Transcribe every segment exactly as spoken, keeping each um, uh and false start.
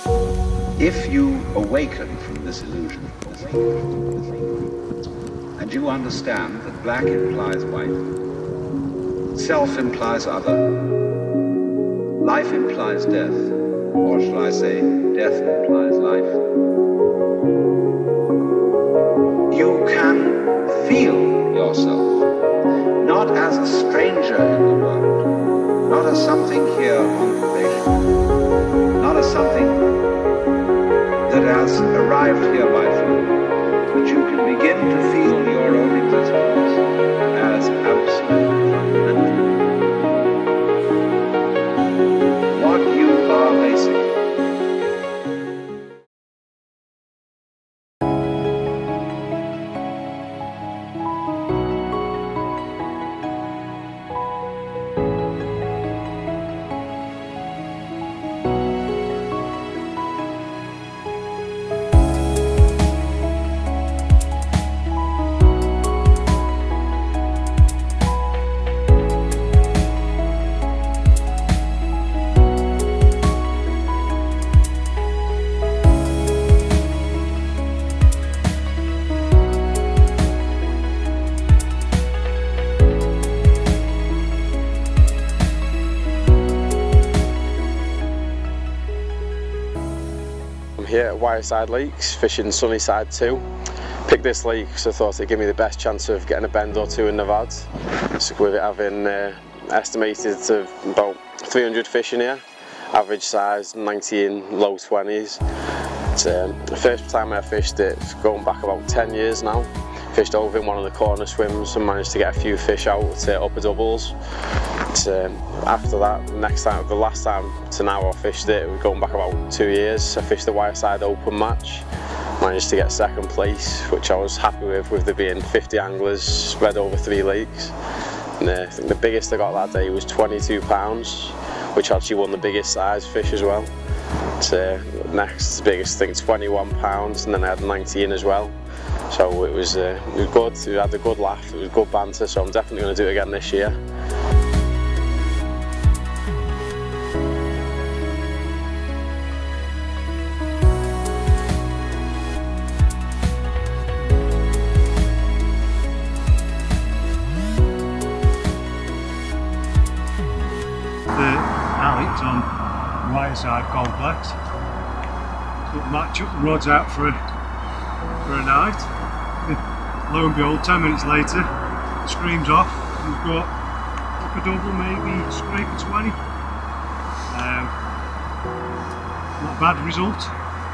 If you awaken from this illusion, and you understand that black implies white, self implies other, life implies death, or shall I say, death implies life, you can feel yourself not as a stranger in the world, not as something here on probation, not as something that has arrived here by fluke, but you can begin to feel your own existence as absolute fundamental. What you are basically. Here at Wyreside Lakes, fishing Sunnyside two. Picked this lake because I thought it'd give me the best chance of getting a bend or two in the V O D. So with it having uh, estimated to about three hundred fish in here, average size ninety in low twenties. It's, um, the first time I fished it, it's going back about ten years now. Fished over in one of the corner swims and managed to get a few fish out to upper doubles. It's, um, after that, the next time, the last time to now I fished it, we're going back about two years. I fished the Wyreside Open match, managed to get second place, which I was happy with, with there being fifty anglers spread over three lakes. And uh, I think the biggest I got that day was twenty-two pounds, which actually won the biggest size fish as well. It's, uh, next biggest thing, twenty-one pounds, and then I had nineteen as well. So it was, uh, it was good, we had a good laugh, it was good banter, so I'm definitely going to do it again this year. The Alex on Wyreside complex. So match up the rods out for a, for a night. Lo and behold, ten minutes later, screams off. We've got up a double, maybe scrape a twenty. Um, not a bad result.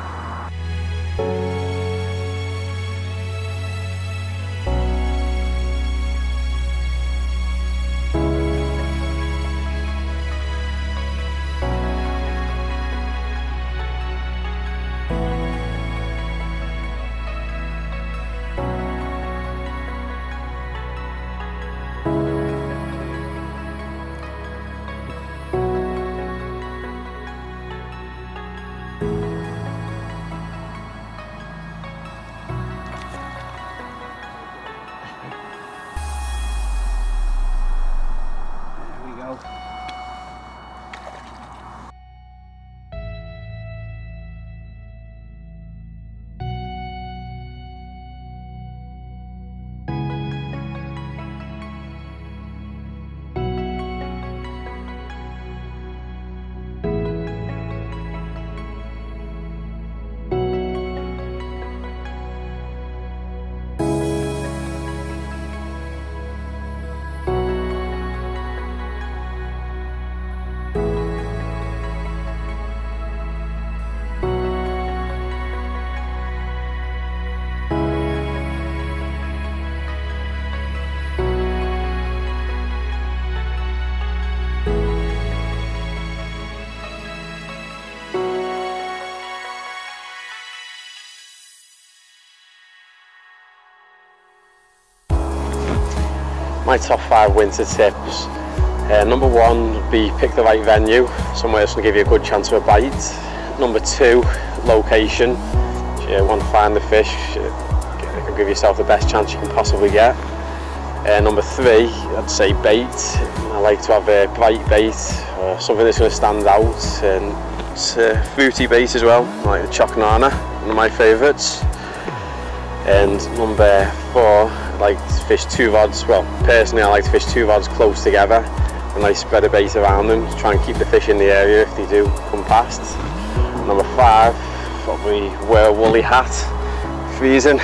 My top five winter tips. Uh, number one would be pick the right venue, somewhere that's going to give you a good chance of a bite. Number two, location. If you want to find the fish, give yourself the best chance you can possibly get. Uh, number three, I'd say bait. I like to have a bright bait, or something that's going to stand out and It's a fruity bait as well, like the choc nana, one of my favourites. And number four, I like to fish two rods. Well, personally I like to fish two rods close together, and I spread a bait around them to try and keep the fish in the area if they do come past. Number five, probably wear a woolly hat, freezing.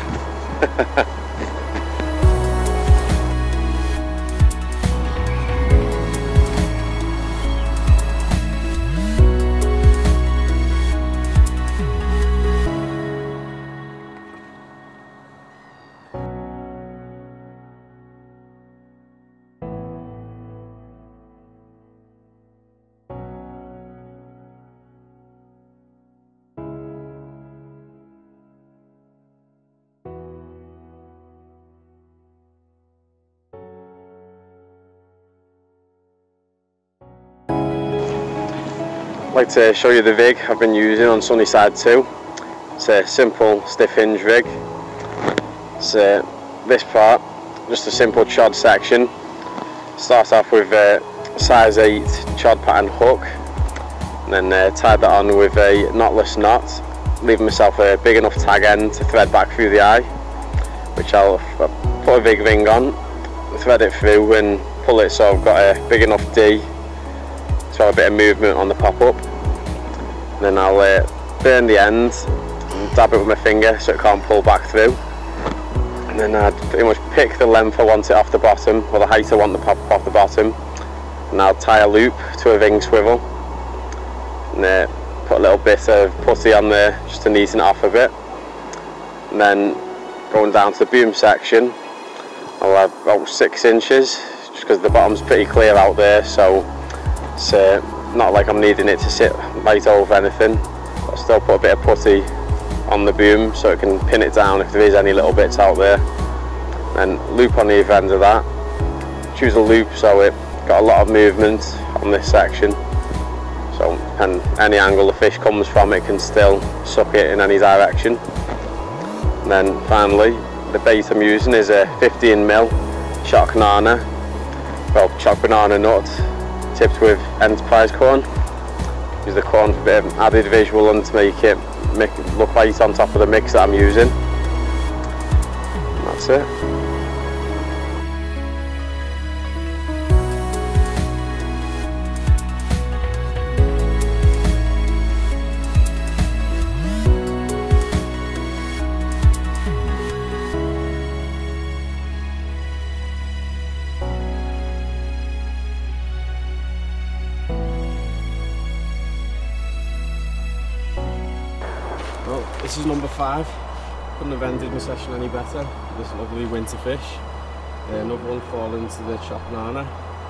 I'd like to show you the rig I've been using on Sunnyside two. It's a simple stiff hinge rig. It's uh, this part, just a simple chod section. Start off with a size eight chod pattern hook, and then uh, tie that on with a knotless knot, leaving myself a big enough tag end to thread back through the eye, which I'll put a big ring on, thread it through and pull it so I've got a big enough D to have a bit of movement on the pop-up. Then I'll uh, burn the end and dab it with my finger so it can't pull back through. And then I'd pretty much pick the length I want it off the bottom, or the height I want the pop off the bottom. And I'll tie a loop to a ring swivel. And uh, put a little bit of putty on there just to neaten it off a bit. And then going down to the boom section, I'll have about six inches, just because the bottom's pretty clear out there, so it's uh, not like I'm needing it to sit right over anything. I'll still put a bit of putty on the boom so it can pin it down if there is any little bits out there. And loop on either end of that. Choose a loop so it got a lot of movement on this section. So and any angle the fish comes from, it can still suck it in any direction. And then finally, the bait I'm using is a fifteen mil choc nana, well choc banana nut, tipped with enterprise corn. Use the corn for a bit of added visual and to make it make it look white on top of the mix that I'm using. And that's it. Well, this is number five. Couldn't have ended my session any better. This lovely winter fish. Uh, another one falling into the choc nana.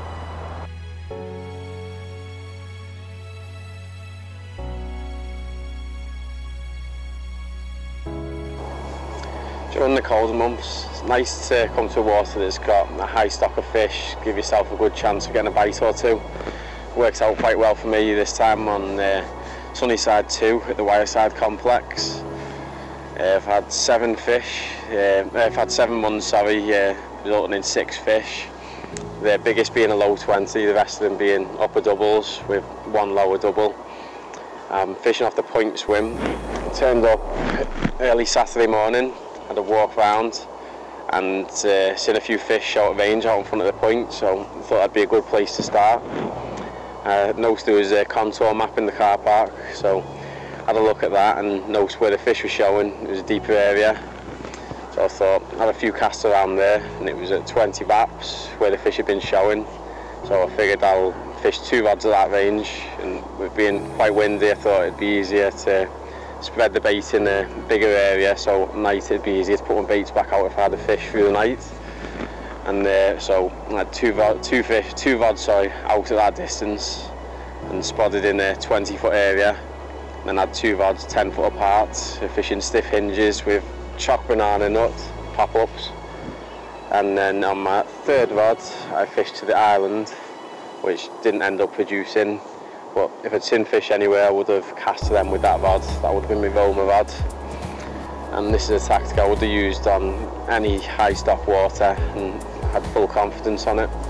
During the colder months, it's nice to come to water that's got a high stock of fish, give yourself a good chance of getting a bite or two. Works out quite well for me this time on uh, Sunnyside two at the Wyreside complex. Uh, I've had seven fish, uh, I've had seven months, sorry, uh, resulting in six fish. The biggest being a low twenty, the rest of them being upper doubles with one lower double. I'm fishing off the point swim. Turned up early Saturday morning, had a walk round and uh, seen a few fish out of range out in front of the point, so I thought that'd be a good place to start. I noticed there was a contour map in the car park, so I had a look at that and noticed where the fish were showing. It was a deeper area, so I thought I had a few casts around there, and it was at twenty baps where the fish had been showing. So I figured I'll fish two rods at that range, and with being quite windy I thought it'd be easier to spread the bait in a bigger area, so at night it'd be easier to put my baits back out if I had a fish through the night. And uh, so I had two, two fish, two rods sorry, out at that distance and spotted in a twenty foot area. Then I had two rods ten foot apart, fishing stiff hinges with choc banana nut pop-ups. And then on my third rod I fished to the island, which didn't end up producing. But if I'd seen fish anywhere I would have cast to them with that rod. That would have been my Roma rod. And this is a tactic I would have used on any high stock water and had full confidence on it.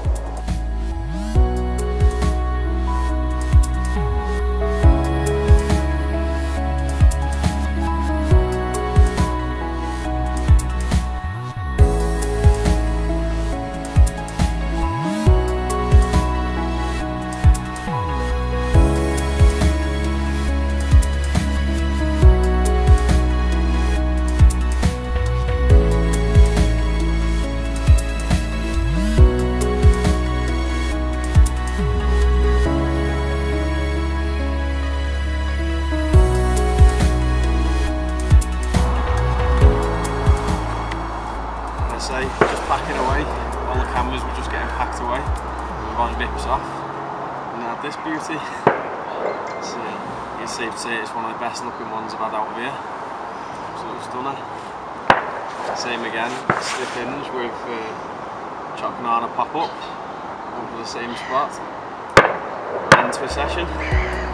It's, uh, it's safe to say it's one of the best looking ones I've had out of here. Absolute stunner. Same again, stiff hinge with uh, choc banana pop up over the same spot. End to a session.